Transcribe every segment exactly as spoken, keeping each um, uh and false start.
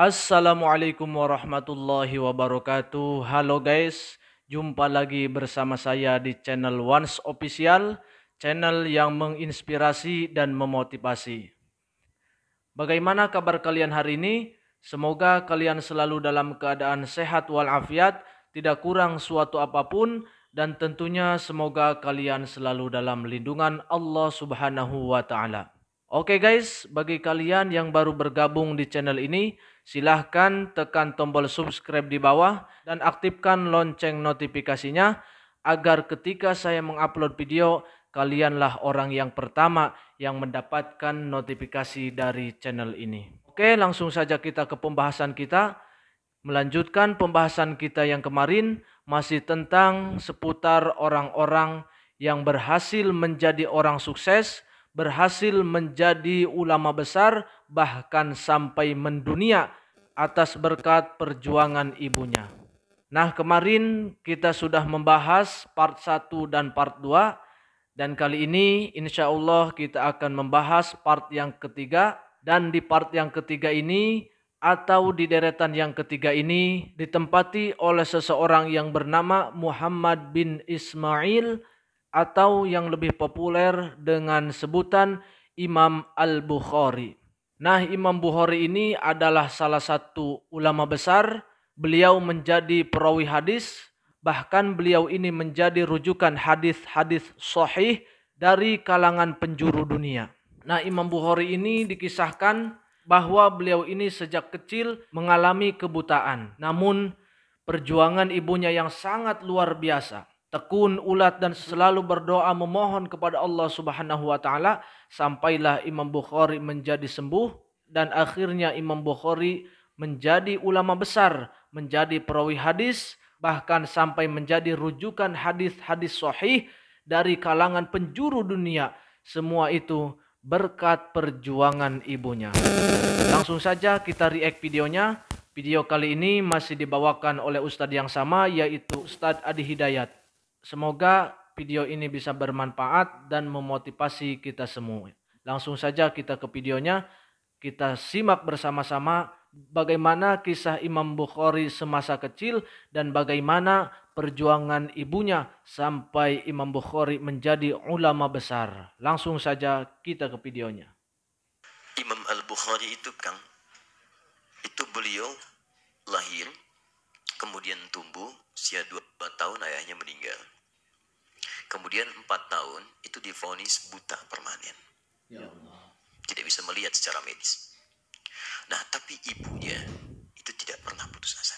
Assalamualaikum warahmatullahi wabarakatuh. Halo guys, jumpa lagi bersama saya di channel Once Official, channel yang menginspirasi dan memotivasi. Bagaimana kabar kalian hari ini? Semoga kalian selalu dalam keadaan sehat walafiat, tidak kurang suatu apapun, dan tentunya semoga kalian selalu dalam lindungan Allah Subhanahu wa Ta'ala. Oke guys, bagi kalian yang baru bergabung di channel ini, silahkan tekan tombol subscribe di bawah dan aktifkan lonceng notifikasinya agar ketika saya mengupload video, kalianlah orang yang pertama yang mendapatkan notifikasi dari channel ini. Oke, langsung saja kita ke pembahasan kita. Melanjutkan pembahasan kita yang kemarin masih tentang seputar orang-orang yang berhasil menjadi orang sukses, berhasil menjadi ulama besar, bahkan sampai mendunia atas berkat perjuangan ibunya. Nah, kemarin kita sudah membahas part satu dan part dua, dan kali ini insya Allah kita akan membahas part yang ketiga. Dan di part yang ketiga ini atau di deretan yang ketiga ini ditempati oleh seseorang yang bernama Muhammad bin Ismail atau yang lebih populer dengan sebutan Imam Al-Bukhari. Nah, Imam Bukhari ini adalah salah satu ulama besar. Beliau menjadi perawi hadis, bahkan beliau ini menjadi rujukan hadis-hadis sahih dari kalangan penjuru dunia. Nah, Imam Bukhari ini dikisahkan bahwa beliau ini sejak kecil mengalami kebutaan. Namun perjuangan ibunya yang sangat luar biasa, tekun, ulat, dan selalu berdoa memohon kepada Allah Subhanahu wa Ta'ala, sampailah Imam Bukhari menjadi sembuh dan akhirnya Imam Bukhari menjadi ulama besar, menjadi perawi hadis, bahkan sampai menjadi rujukan hadis-hadis sahih dari kalangan penjuru dunia. Semua itu berkat perjuangan ibunya. Langsung saja kita react videonya. Video kali ini masih dibawakan oleh Ustadz yang sama, yaitu Ustadz Adi Hidayat. Semoga video ini bisa bermanfaat dan memotivasi kita semua. Langsung saja kita ke videonya. Kita simak bersama-sama bagaimana kisah Imam Bukhari semasa kecil dan bagaimana perjuangan ibunya sampai Imam Bukhari menjadi ulama besar. Langsung saja kita ke videonya. Imam Al-Bukhari itu Kang, itu beliau lahir, kemudian tumbuh, usia dua tahun ayahnya meninggal. Kemudian empat tahun itu divonis buta permanen. Ya Allah. Tidak bisa melihat secara medis. Nah, tapi ibunya itu tidak pernah putus asa.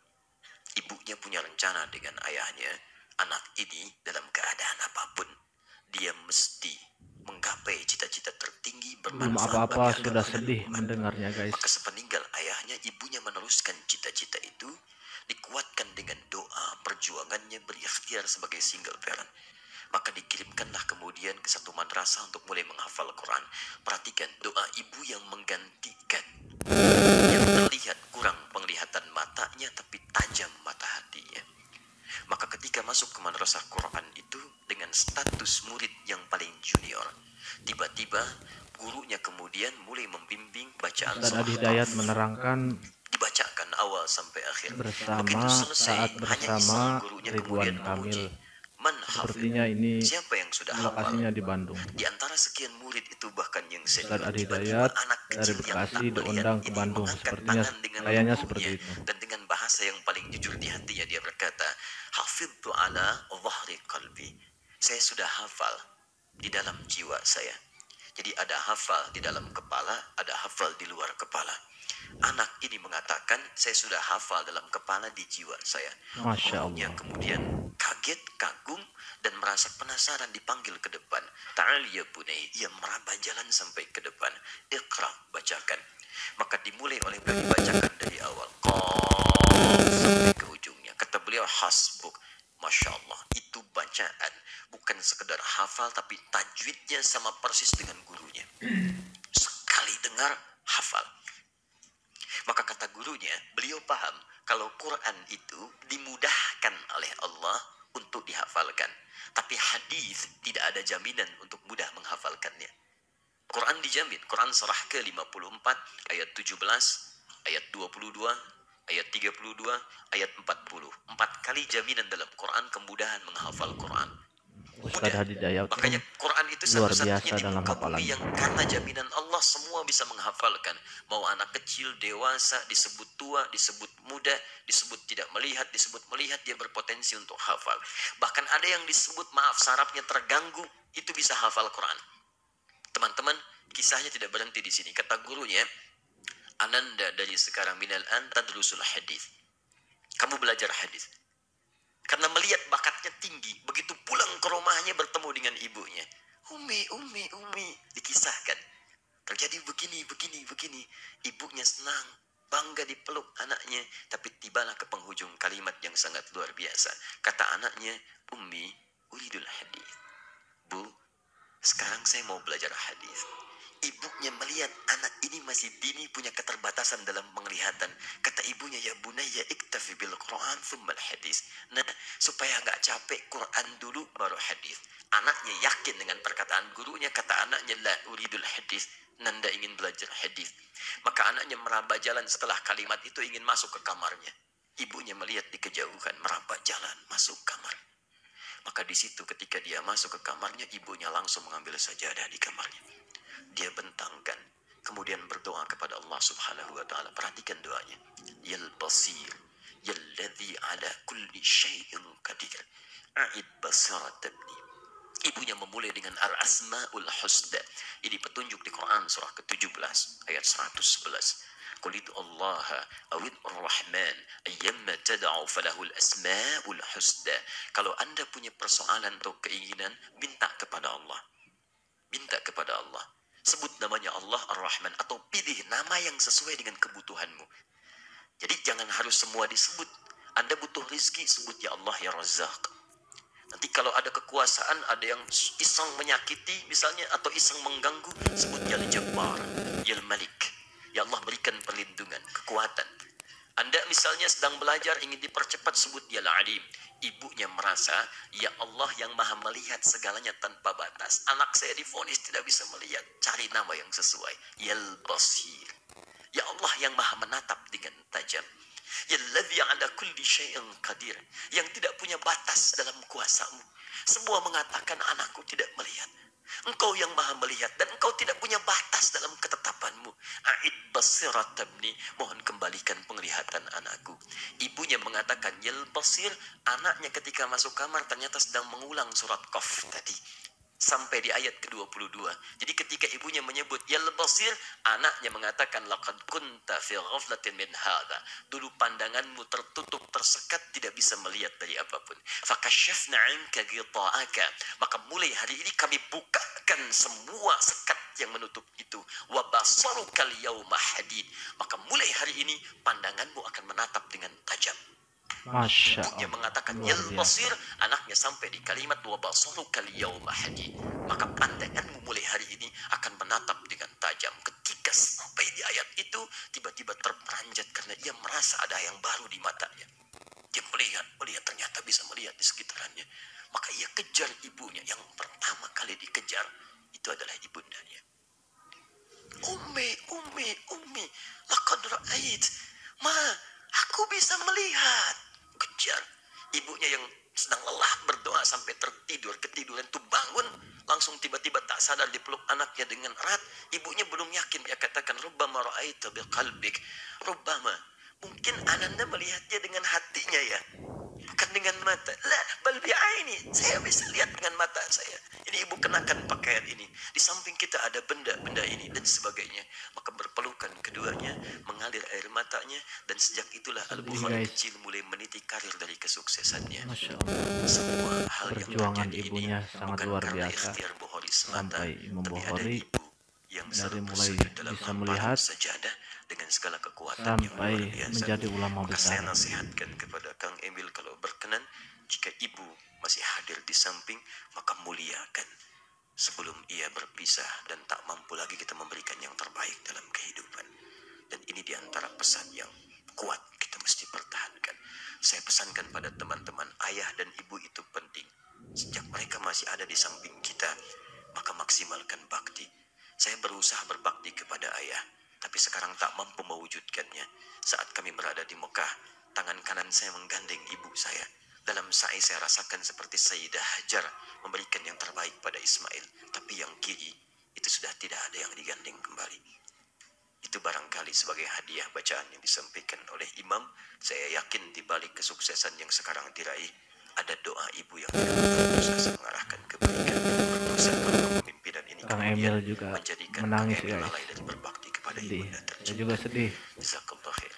Ibunya punya rencana dengan ayahnya, anak ini dalam keadaan apapun, dia mesti menggapai cita-cita tertinggi bermanfaat apa-apa bagi sudah agama sedih dan umat. mendengarnya guys. Maka sepeninggal ayahnya, ibunya meneruskan cita-cita itu, dikuatkan dengan doa perjuangannya berikhtiar sebagai single parent. Maka dikirimkanlah kemudian ke satu madrasah untuk mulai menghafal Quran. Perhatikan doa ibu yang menggantikan yang terlihat kurang penglihatan matanya tapi tajam mata hatinya. Maka ketika masuk ke madrasah Quran itu dengan status murid yang paling junior, tiba-tiba gurunya kemudian mulai membimbing bacaan Ustadz surah Adi Hidayat Qaf. menerangkan Dibacakan awal sampai akhir. bersama Begitu selesai, saat hanya bersama iseng gurunya kemudian Ridwan Kamil. memuji, "Man Sepertinya hafid?" ini Siapa yang sudah hafal? lokasinya di Bandung. Di antara sekian murid itu bahkan yang senior, Ustadz Adi tiba-tiba Hidayat anak dari kecil yang Bekasi tak melihat diundang ke ini Bandung. mengangkat Sepertinya tangan dengan kayaknya ibunya, seperti itu. dan dengan bahasa yang paling jujur di hatinya dia berkata, "Hafidtu ala dhahri qalbi." Saya sudah hafal di dalam jiwa saya. Jadi ada hafal di dalam kepala, ada hafal di luar kepala. Anak ini mengatakan, saya sudah hafal dalam kepala, di jiwa saya. Masya Gurunya Allah. kemudian kaget, kagum, dan merasa penasaran dipanggil ke depan. Ta'al ya bunai, ia meraba jalan sampai ke depan. Iqra, bacakan. Maka dimulai oleh beliau dibacakan dari awal. Qaf sampai ke ujungnya. Kata beliau, hasbuk. Masya Allah, itu bacaan bukan sekedar hafal, tapi tajwidnya sama persis dengan gurunya. Sekali dengar, hafal. Maka kata gurunya, beliau paham kalau Quran itu dimudahkan oleh Allah untuk dihafalkan. Tapi hadis tidak ada jaminan untuk mudah menghafalkannya. Quran dijamin. Quran surah ke lima puluh empat ayat tujuh belas. ayat dua puluh dua, ayat tiga puluh dua, ayat empat puluh. Empat kali jaminan dalam Quran kemudahan menghafal Quran. Ustadz Mudah. Hadidayat pun Makanya Quran itu luar satu-satunya biasa di dalam muka bumi hafalannya. yang karena jaminan Allah semua bisa menghafalkan. Mau anak kecil, dewasa, disebut tua, disebut muda, disebut tidak melihat, disebut melihat, dia berpotensi untuk hafal. Bahkan ada yang disebut, maaf, sarafnya terganggu, itu bisa hafal Quran. Teman-teman, kisahnya tidak berhenti di sini. Kata gurunya, Ananda dari sekarang minal an tadrusul hadis. Kamu belajar hadis. Karena melihat bakatnya tinggi, begitu pulang ke rumahnya bertemu dengan ibunya. Umi, Umi, Umi, dikisahkan. Terjadi begini, begini, begini. Ibunya senang, bangga dipeluk anaknya. Tapi tibalah ke penghujung kalimat yang sangat luar biasa. Kata anaknya, Umi, uridul hadis. Bu, sekarang saya mau belajar hadis. Ibunya melihat anak ini masih dini, punya keterbatasan dalam penglihatan. Kata ibunya, ya bunayya iktafi bil Quran thummal hadis. Nah, supaya nggak capek, Quran dulu baru hadis. Anaknya yakin dengan perkataan gurunya. Kata anaknya, la uridul hadis. Nanda ingin belajar hadis. Maka anaknya meraba jalan setelah kalimat itu, ingin masuk ke kamarnya. Ibunya melihat di kejauhan, meraba jalan masuk kamar. Maka di situ ketika dia masuk ke kamarnya, ibunya langsung mengambil sajadah di kamarnya. Dia bentangkan, kemudian berdoa kepada Allah Subhanahu wa taala. Perhatikan doanya. Yal basir, yalladzi ala kulli syai'in qadir. A'id basarat ibni. Ibunya memulai dengan al-asmaul husna. Ini petunjuk di Quran surah ke tujuh belas ayat seratus sebelas. Qul Allah awid ar-Rahman ayyamma tad'u falahul asmaul husna. Kalau Anda punya persoalan atau keinginan, minta kepada Allah. Minta kepada Allah. Sebut namanya Allah Ar-Rahman, atau pilih nama yang sesuai dengan kebutuhanmu. Jadi jangan harus semua disebut. Anda butuh rezeki, sebut ya Allah ya Razzaq. Nanti kalau ada kekuasaan, ada yang iseng menyakiti misalnya, atau iseng mengganggu, sebut ya Al-Jabbar, ya Al-Malik. Ya Allah berikan perlindungan, kekuatan. Anda misalnya sedang belajar, ingin dipercepat, sebut ya Al-Alim. Ibunya merasa, ya Allah yang maha melihat segalanya tanpa batas. Anak saya divonis tidak bisa melihat. Cari nama yang sesuai. Ya Al-Basir. Ya Allah yang maha menatap dengan tajam. Ya Alladzi ala kulli syai'in qadir. Yang tidak punya batas dalam kuasamu. Semua mengatakan anakku tidak melihat. Engkau yang maha melihat, dan engkau tidak punya batas dalam ketetapanmu. A'id basirat tabni, mohon kembalikan penglihatan anakku. Ibunya mengatakan yal basir. Anaknya ketika masuk kamar ternyata sedang mengulang surat Qaf tadi sampai di ayat ke dua puluh dua. Jadi ketika ibunya menyebut yal basir, anaknya mengatakan laqad kunta fi ghaflatin min hadha. Dulu pandanganmu tertutup, tersekat, tidak bisa melihat dari apapun. Fakashafna 'anka ghita'aka. Maka mulai hari ini kami bukakan semua sekat yang menutup itu. Wa basaruka al-yawma hadid. Maka mulai hari ini pandanganmu akan menatap dengan tajam. Masya Ibunya Allah, mengatakan luar yal biasa. basir, anaknya sampai di kalimat wa basarukal yauma hadid. Maka pandanganmu mulai hari ini akan menatap dengan tajam. Ketika sampai di ayat itu, tiba-tiba terperanjat karena dia merasa ada yang baru di matanya. Dia melihat, melihat ternyata bisa melihat di sekitarannya. Maka ia kejar ibunya. Yang pertama kali dikejar itu adalah ibundanya. Ummi, ummi, ummi, laqad ra'ait. Ma, aku bisa melihat. Kejar. Ibunya yang sedang lelah berdoa sampai tertidur, ketiduran itu bangun, langsung tiba-tiba tak sadar dipeluk anaknya dengan erat. Ibunya belum yakin, dia katakan rubbama ra'aita biqalbik. Rubbama, mungkin Ananda melihatnya dengan hatinya ya, bukan dengan mata. La bal bi'aini, saya bisa lihat dengan mata saya. Ini ibu kenakan pakaian ini, di samping kita ada benda-benda ini dan sebagainya. Maka berpelukan keduanya, mengalir air matanya, dan sejak itulah Al-Bukhari kecil mulai meniti karir dari kesuksesannya. Masya Allah. Semua hal yang Perjuangan terjadi ibunya ini sangat bukan luar karena biasa. ikhtiar Bukhari semata, Sampai Imam tapi ada Bukhari ibu yang dari selalu mulai bersujud dalam bisa hamparan melihat sajadah dengan segala kekuatan yang sampai luar biasa. menjadi ulama Maka besar. saya nasihatkan kepada Kang Emil, kalau berkenan, jika ibu masih hadir di samping, maka muliakan sebelum ia berpisah dan tak mampu lagi kita memberikan yang terbaik dalam kehidupan. Dan ini diantara pesan yang kuat kita mesti pertahankan. Saya pesankan pada teman-teman, ayah dan ibu itu penting. Sejak mereka masih ada di samping kita, maka maksimalkan bakti. Saya berusaha berbakti kepada ayah. tapi sekarang tak mampu mewujudkannya. Saat kami berada di Mekah, tangan kanan saya menggandeng ibu saya. Dalam sa'i saya rasakan seperti Sayyidah Hajar memberikan yang terbaik pada Ismail, tapi yang kiri itu sudah tidak ada yang digandeng kembali. Itu barangkali sebagai hadiah bacaan yang disampaikan oleh imam. Saya yakin di balik kesuksesan yang sekarang diraih, ada doa ibu yang terus mengarahkan kebaikan. Berusaha kepemimpinan ini Kang kemudian Emil juga menjadikan menangis, Kang Emil guys. lalai dari berbakti kepada Sedih. ibunda Saya tercinta. juga sedih. Jazakallah khair.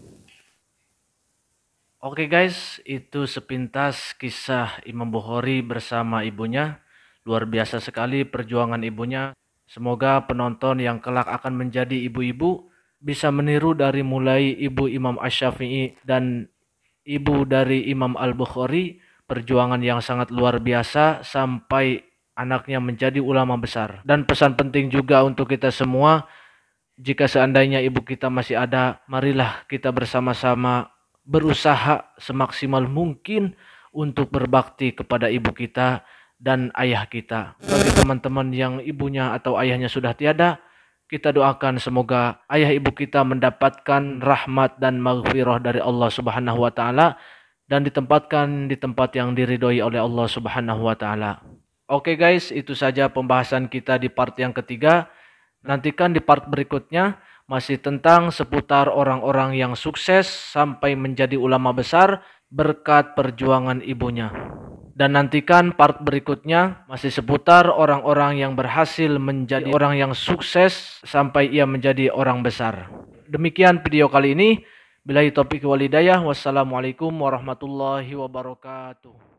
Oke guys, itu sepintas kisah Imam Bukhari bersama ibunya. Luar biasa sekali perjuangan ibunya. Semoga penonton yang kelak akan menjadi ibu-ibu bisa meniru dari mulai ibu Imam Asy-Syafi'i dan ibu dari Imam Al-Bukhari. Perjuangan yang sangat luar biasa sampai anaknya menjadi ulama besar. Dan pesan penting juga untuk kita semua, jika seandainya ibu kita masih ada, marilah kita bersama-sama berusaha semaksimal mungkin untuk berbakti kepada ibu kita dan ayah kita. Bagi teman-teman yang ibunya atau ayahnya sudah tiada, kita doakan semoga ayah ibu kita mendapatkan rahmat dan maghfirah dari Allah Subhanahu wa taala dan ditempatkan di tempat yang diridhoi oleh Allah Subhanahu wa taala. Oke guys, itu saja pembahasan kita di part yang ketiga. Nantikan di part berikutnya masih tentang seputar orang-orang yang sukses sampai menjadi ulama besar berkat perjuangan ibunya. Dan nantikan part berikutnya masih seputar orang-orang yang berhasil menjadi orang yang sukses sampai ia menjadi orang besar. Demikian video kali ini. Billahi taufiq wal hidayah. Wassalamualaikum warahmatullahi wabarakatuh.